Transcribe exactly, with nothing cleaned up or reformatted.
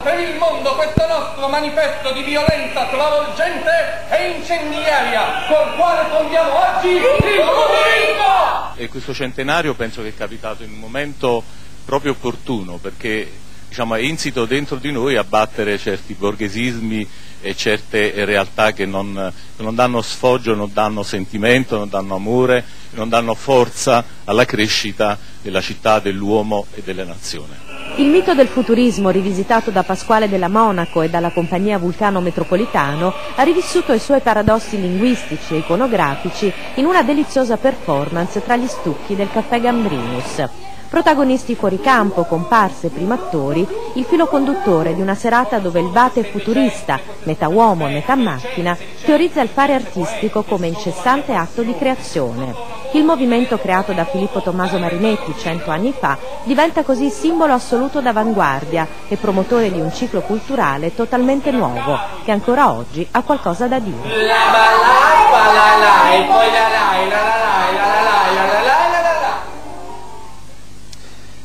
Per il mondo questo nostro manifesto di violenza travolgente e incendiaria, col quale fondiamo oggi il comunismo! E questo centenario penso che è capitato in un momento proprio opportuno, perché diciamo, è insito dentro di noi a battere certi borghesismi e certe realtà che non, che non danno sfoggio, non danno sentimento, non danno amore, non danno forza alla crescita della città, dell'uomo e delle nazioni. Il mito del futurismo, rivisitato da Pasquale della Monaco e dalla compagnia Vulcano Metropolitano, ha rivissuto i suoi paradossi linguistici e iconografici in una deliziosa performance tra gli stucchi del Caffè Gambrinus. Protagonisti fuori campo, comparse, primattori, il filo conduttore di una serata dove il vate futurista, metà uomo e metà macchina, teorizza il fare artistico come incessante atto di creazione. Il movimento creato da Filippo Tommaso Marinetti cento anni fa diventa così simbolo assoluto d'avanguardia e promotore di un ciclo culturale totalmente nuovo, che ancora oggi ha qualcosa da dire.